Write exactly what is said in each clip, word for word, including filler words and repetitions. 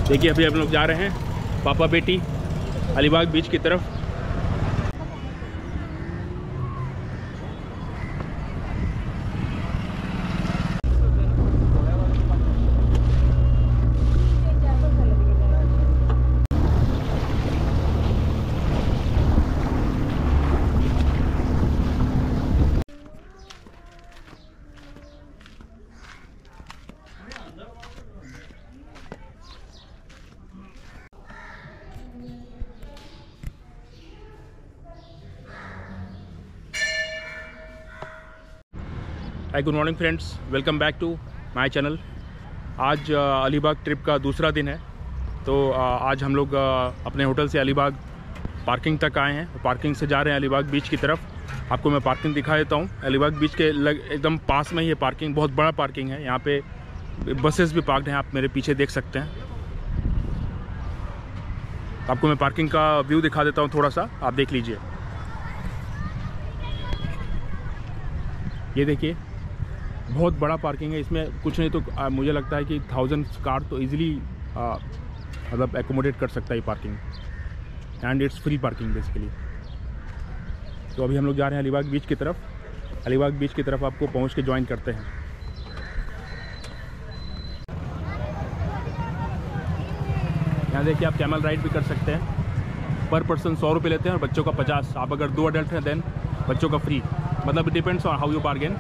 देखिए अभी हम लोग जा रहे हैं पापा बेटी अलीबाग बीच की तरफ। Hi good morning friends, welcome back to my channel. आज अलीबाग ट्रिप का दूसरा दिन है। तो आज हम लोग अपने होटल से अलीबाग पार्किंग तक आए हैं। पार्किंग से जा रहे हैं अलीबाग बीच की तरफ। आपको मैं पार्किंग दिखा देता हूँ। अलीबाग बीच के लग एकदम पास में ही है पार्किंग, बहुत बड़ा पार्किंग है। यहाँ पे बसेस भी पार्कड हैं, आप मेरे पीछे देख सकते हैं। आपको मैं पार्किंग का व्यू दिखा देता हूँ थोड़ा सा, आप देख लीजिए। ये देखिए बहुत बड़ा पार्किंग है। इसमें कुछ नहीं तो आ, मुझे लगता है कि थाउजेंड कार तो इजीली मतलब एकोमोडेट कर सकता है parking, and it's free parking basically. तो अभी हम लोग जा रहे हैं अलीबाग बीच की तरफ। अलीबाग बीच की तरफ आपको पहुंच के ज्वाइन करते हैं। यहाँ देखिए आप कैमल राइड भी कर सकते हैं। पर पर्सन सौ रुपये लेते हैं और बच्चों का पचास। आप अगर दो अडल्ट हैं देन बच्चों का फ्री, मतलब it depends on how you bargain.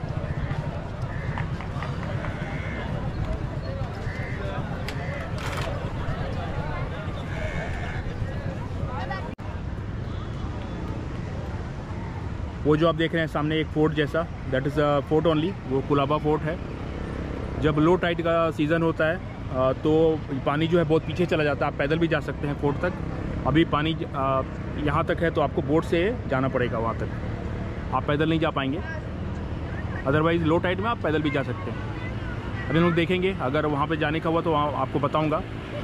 वो जो आप देख रहे हैं सामने एक फोर्ट जैसा, that is a fort only, वो कुलाबा फोर्ट है। जब लो टाइड का सीज़न होता है तो पानी जो है बहुत पीछे चला जाता है। आप पैदल भी जा सकते हैं फोर्ट तक। अभी पानी यहाँ तक है तो आपको बोट से जाना पड़ेगा वहाँ तक। आप पैदल नहीं जा पाएंगे, अदरवाइज़ लो टाइड में आप पैदल भी जा सकते हैं। अभी हम लोग देखेंगे, अगर वहाँ पे जाने का हुआ तो वहाँ आपको बताऊँगा।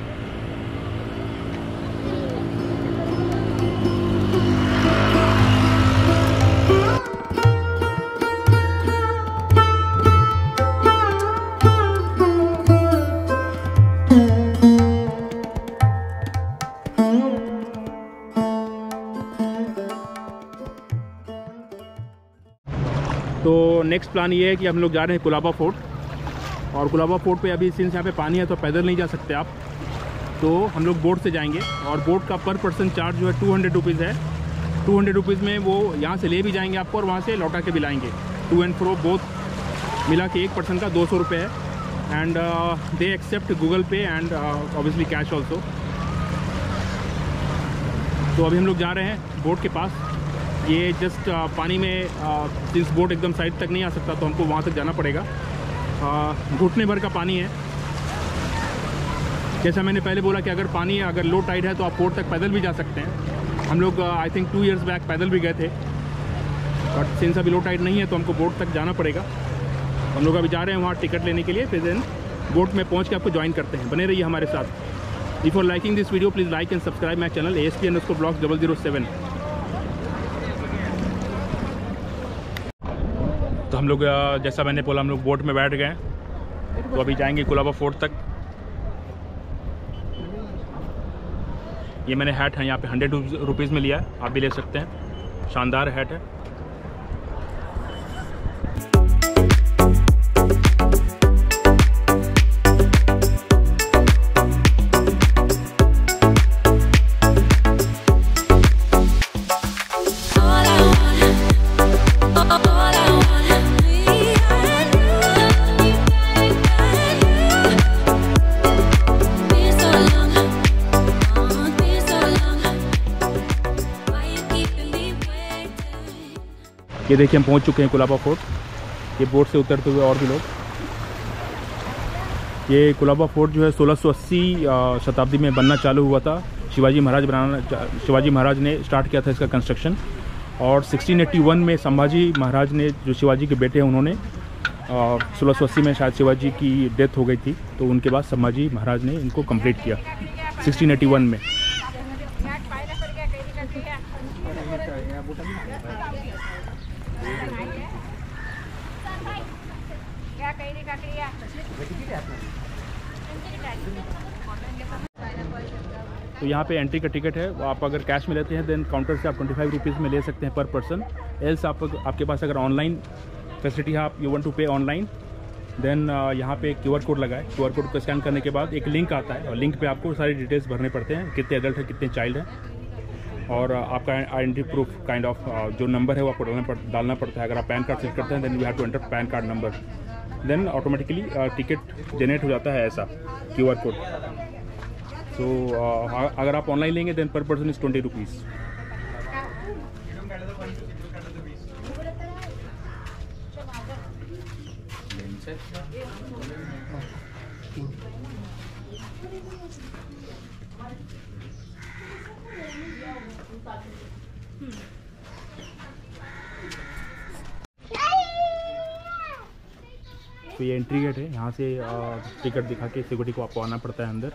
तो नेक्स्ट प्लान ये है कि हम लोग जा रहे हैं कुलाबा फोर्ट। और कुलाबा फोर्ट पे अभी सिंस यहाँ पे पानी है तो पैदल नहीं जा सकते आप, तो हम लोग बोट से जाएंगे। और बोट का पर पर्सन चार्ज जो है टू हंड्रेड रुपीज़ है। टू हंड्रेड रुपीज़ में वो यहाँ से ले भी जाएंगे आपको और वहाँ से लौटा के भी लाएंगे। टू एंड फ्रो बोथ मिला के एक पर्सन का दो सौ रुपये है। And they accept Google Pay and obviously cash also. तो अभी हम लोग जा रहे हैं बोट के पास। ये जस्ट uh, पानी में सिंस बोट एकदम साइड तक नहीं आ सकता तो हमको वहाँ तक जाना पड़ेगा। घुटने भर का पानी है। जैसा मैंने पहले बोला कि अगर पानी अगर लो टाइड है तो आप बोट तक पैदल भी जा सकते हैं। हम लोग I think two years back पैदल भी गए थे, बट सिंस अभी लो टाइड नहीं है तो हमको बोट तक जाना पड़ेगा। हम लोग अभी जा रहे हैं वहाँ टिकट लेने के लिए, फिर देन बोट में पहुँच के आपको ज्वाइन करते हैं। बने रहिए हमारे साथ। Before liking this video please like and subscribe my channel A S P underscore blogs double zero seven. तो हम लोग जैसा मैंने बोला हम लोग बोट में बैठ गए, तो अभी जाएंगे कुलाबा फोर्ट तक। ये मैंने हैट है यहाँ पे हंड्रेड रुपीज़ में लिया है, आप भी ले सकते हैं। शानदार हैट है। ये देखिए हम पहुंच चुके हैं कुलाबा फोर्ट। ये बोट से उतरते हुए और भी लोग। ये कुलाबा फोर्ट जो है सोलह सौ अस्सी शताब्दी में बनना चालू हुआ था। शिवाजी महाराज बनाना शिवाजी महाराज ने स्टार्ट किया था इसका कंस्ट्रक्शन। और सिक्सटीन एट्टी वन में संभाजी महाराज ने, जो शिवाजी के बेटे हैं, उन्होंने सोलह सौ अस्सी में शायद शिवाजी की डेथ हो गई थी, तो उनके बाद संभाजी महाराज ने इनको कंप्लीट किया सिक्सटीन एट्टी वन में। तो यहाँ पे एंट्री का टिकट है, आप अगर कैश में लेते हैं देन काउंटर से आप ट्वेंटी फाइव रुपीज़ में ले सकते हैं पर पर्सन। एल्स आप आपके पास अगर ऑनलाइन फैसिलिटी है, आप you want to pay online, then यहाँ पे क्यू आर कोड लगा है। क्यू आर कोड को स्कैन करने के बाद एक लिंक आता है और लिंक पे आपको सारी डिटेल्स भरने पड़ते हैं, कितने एडल्ट है कितने चाइल्ड है, और आपका आइडेंटिटी प्रूफ काइंड ऑफ जो नंबर है वो आपको डालना पड़ डालना पड़ता है। अगर आप पैन कार्ड सेट करते हैं then you have to enter PAN card number, then automatically ticket generate हो जाता है ऐसा क्यू आर कोड। सो अगर आप ऑनलाइन लेंगे देन पर पर्सन इज़ ट्वेंटी रुपीज़। तो ये एंट्री गेट है, यहाँ से टिकट दिखा के सिक्योरिटी को आपको आना पड़ता है अंदर।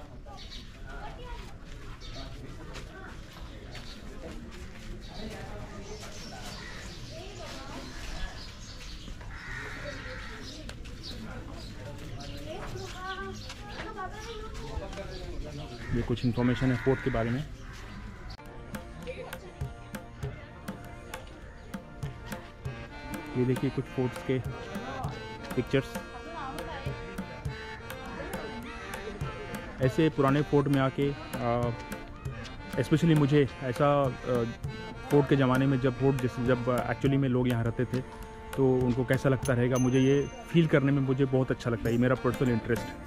ये कुछ इन्फॉर्मेशन है फोर्ट के बारे में। ये देखिए कुछ फोर्ट्स के पिक्चर्स। ऐसे पुराने फोर्ट में आके स्पेशली मुझे ऐसा फोर्ट के ज़माने में जब फोर्ट जैसे जब एक्चुअली में लोग यहाँ रहते थे तो उनको कैसा लगता रहेगा, मुझे ये फील करने में मुझे बहुत अच्छा लगता है। ये मेरा पर्सनल इंटरेस्ट है।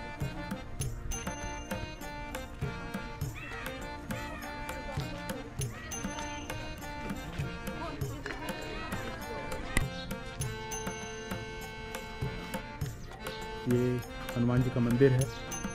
ये हनुमान जी का मंदिर है।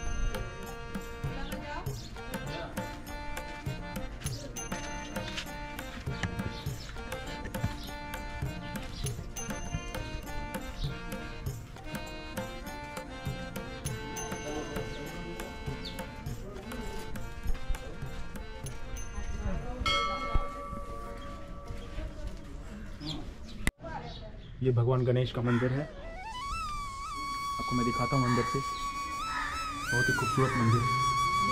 ये भगवान गणेश का मंदिर है, आपको मैं दिखाता हूँ अंदर से। बहुत ही खूबसूरत मंदिर है।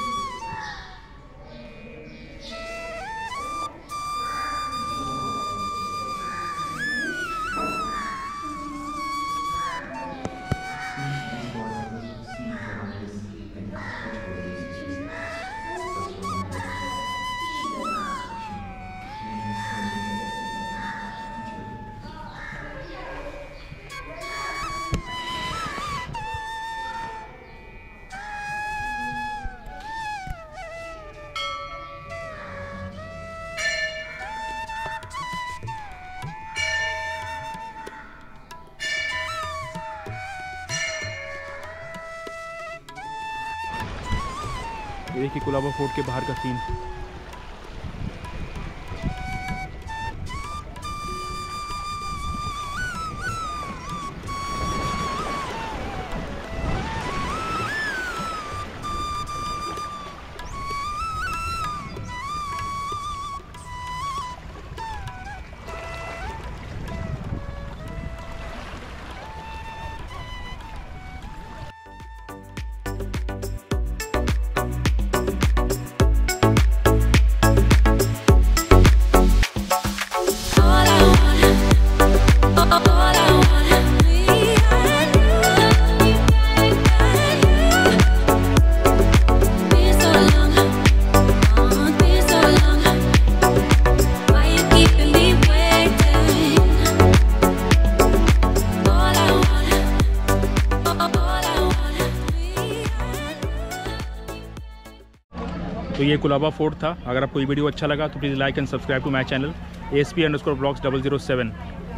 ये देखिए कुलाबा फोर्ट के बाहर का सीन। तो ये कुलाबा फोर्ट था। अगर आपको ये वीडियो अच्छा लगा तो please like and subscribe to my channel A S P underscore blogs double zero seven.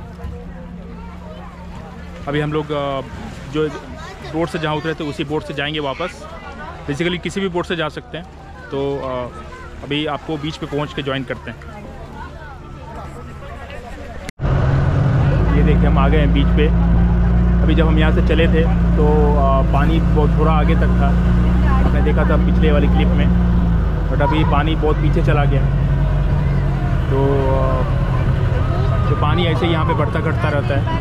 अभी हम लोग जो बोट से जहाँ उतरे थे उसी बोट से जाएंगे वापस। बेसिकली किसी भी बोट से जा सकते हैं। तो अभी आपको बीच पे पहुँच के ज्वाइन करते हैं। ये देखिए हम आ गए हैं बीच पे। अभी जब हम यहाँ से चले थे तो पानी बहुत थोड़ा आगे तक था, आपने देखा था पिछले वाली क्लिप में, बट अभी पानी बहुत पीछे चला गया। तो तो पानी ऐसे यहाँ पे बढ़ता घटता रहता है।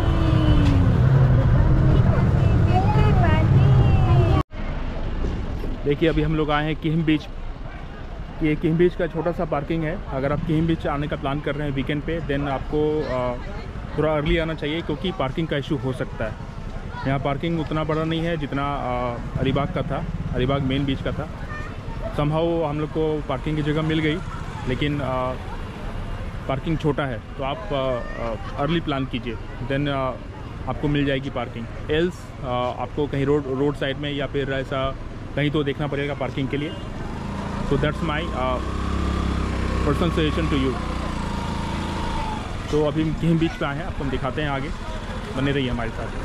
देखिए अभी हम लोग आए हैं किहिम बीच। ये किंग बीच का छोटा सा पार्किंग है। अगर आप किंग बीच आने का प्लान कर रहे हैं वीकेंड पे, देन आपको थोड़ा अर्ली आना चाहिए, क्योंकि पार्किंग का इशू हो सकता है। यहाँ पार्किंग उतना बड़ा नहीं है जितना अलीबाग का था, अलीबाग मेन बीच का था। समहाउ हम लोग को पार्किंग की जगह मिल गई, लेकिन पार्किंग छोटा है, तो आप अर्ली प्लान कीजिए, देन आपको मिल जाएगी पार्किंग। एल्स आपको कहीं रोड रोड साइड में या फिर ऐसा कहीं तो देखना पड़ेगा पार्किंग के लिए। So that's my personal suggestion to you. तो अभी हम किंग बीच पे आए हैं, आपको हम दिखाते हैं आगे, बने रहिए हमारे साथ।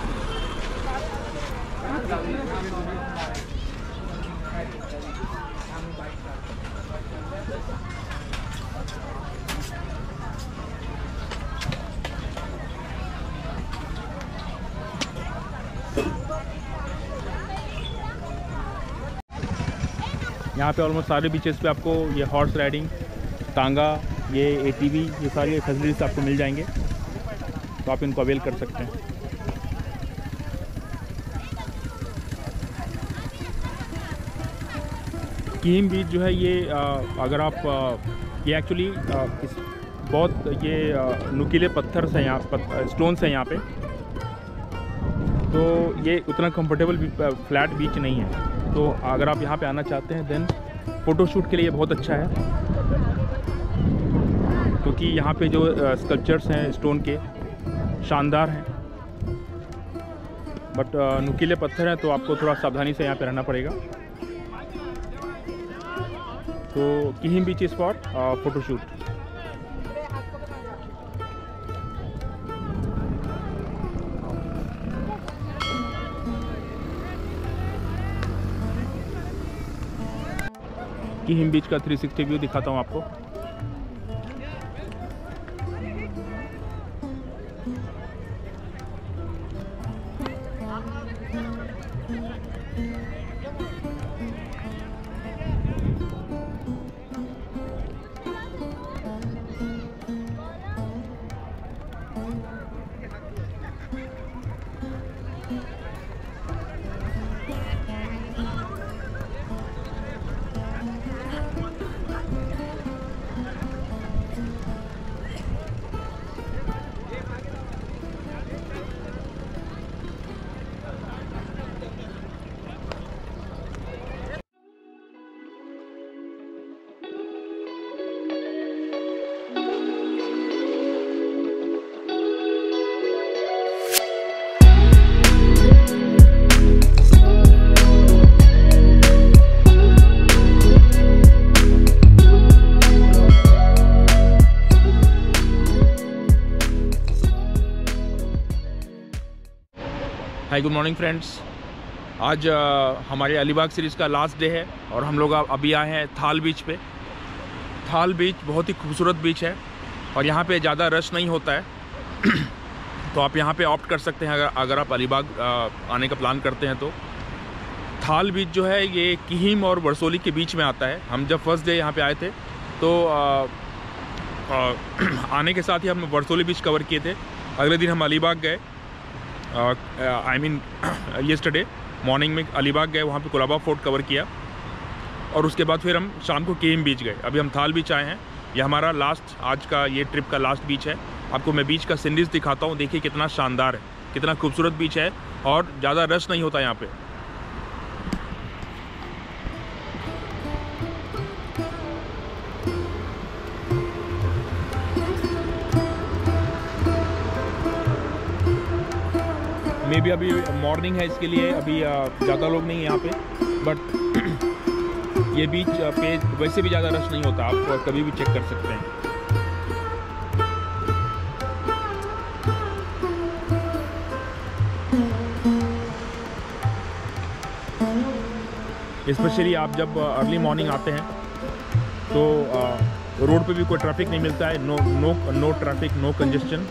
यहाँ पे ऑलमोस्ट सारे बीचेस पे आपको ये हॉर्स राइडिंग, टांगा, ये एटीवी, ये सारी फैसिलिटीज आपको मिल जाएंगे, तो आप इनको अवेल कर सकते हैं। किंग बीच जो है ये आ, अगर आप आ, ये एक्चुअली बहुत ये आ, नुकीले पत्थर से यहाँ स्टोन्स हैं यहाँ पे, तो ये उतना कंफर्टेबल फ्लैट बीच नहीं है। तो अगर आप यहाँ पे आना चाहते हैं, देन फ़ोटोशूट के लिए बहुत अच्छा है, क्योंकि यहाँ पे जो स्कल्पचर्स हैं स्टोन के शानदार हैं, बट नुकीले पत्थर हैं, तो आपको थोड़ा सावधानी से यहाँ पे रहना पड़ेगा। तो किहिम बीच स्पॉट फ़ोटोशूट। किहिम बीच का थ्री सिक्सटी व्यू दिखाता हूँ आपको। Hi good morning friends. आज आ, हमारे अलीबाग सीरीज़ का लास्ट डे है और हम लोग अभी आए हैं थाल बीच पे। थाल बीच बहुत ही खूबसूरत बीच है और यहाँ पे ज़्यादा रश नहीं होता है तो आप यहाँ पे ऑप्ट कर सकते हैं अगर अगर आप अलीबाग आने का प्लान करते हैं तो। थाल बीच जो है ये किहिम और वर्सोली के बीच में आता है। हम जब फर्स्ट डे यहाँ पे आए थे तो आ, आ, आने के साथ ही हम वर्सोली बीच कवर किए थे। अगले दिन हम अलीबाग गए, आई मीन येस्टरडे मॉर्निंग में अलीबाग गए, वहाँ पे कोलाबा फोर्ट कवर किया और उसके बाद फिर हम शाम को किहिम बीच गए। अभी हम थाल बीच आए हैं। ये हमारा लास्ट आज का ये ट्रिप का लास्ट बीच है। आपको मैं बीच का सीनरीज दिखाता हूँ। देखिए कितना शानदार है, कितना खूबसूरत बीच है और ज़्यादा रश नहीं होता यहाँ पे। मे भी अभी मॉर्निंग है, इसके लिए अभी ज़्यादा लोग नहीं है यहाँ पे, बट ये बीच पे वैसे भी ज़्यादा रश नहीं होता, आप कभी भी चेक कर सकते हैं। स्पेशली आप जब अर्ली मॉर्निंग आते हैं तो रोड पे भी कोई ट्रैफिक नहीं मिलता है। No no no traffic, no congestion.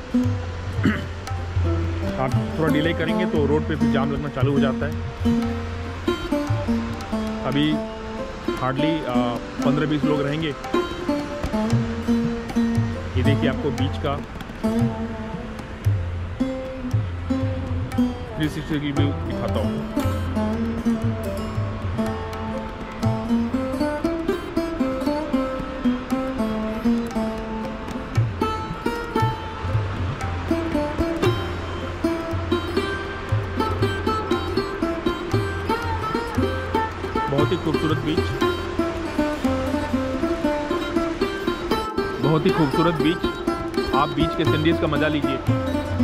आप थोड़ा डिले करेंगे तो रोड पे भी जाम लगना चालू हो जाता है। अभी हार्डली पंद्रह बीस लोग रहेंगे। ये देखिए आपको बीच का थ्री सिक्सटी की व्यू दिखाता हूँ। बहुत ही खूबसूरत बीच, बहुत ही खूबसूरत बीच। आप बीच के सीनरीज का मज़ा लीजिए।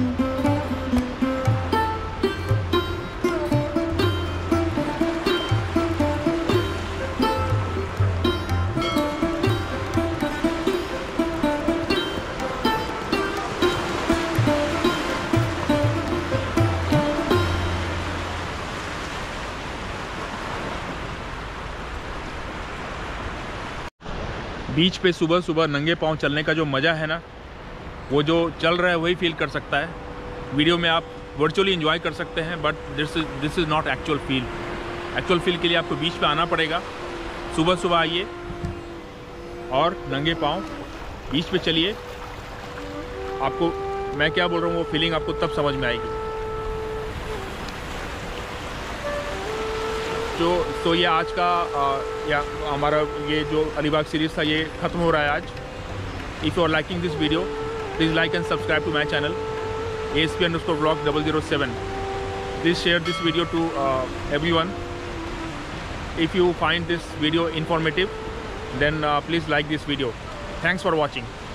बीच पे सुबह सुबह नंगे पाँव चलने का जो मज़ा है ना, वो जो चल रहा है वही फील कर सकता है। वीडियो में आप वर्चुअली एंजॉय कर सकते हैं, but this is this is not actual feel. Actual feel के लिए आपको बीच पे आना पड़ेगा। सुबह सुबह आइए और नंगे पाँव बीच पे चलिए। आपको मैं क्या बोल रहा हूँ वो फीलिंग आपको तब समझ में आएगी। जो तो ये आज का आ, या हमारा ये जो अलीबाग सीरीज़ था ये ख़त्म हो रहा है आज। If you are liking this video, please like and subscribe to my channel A S P underscore blog double zero seven. Please share this video to everyone. If you find this video informative, then uh, please like this video. Thanks for watching.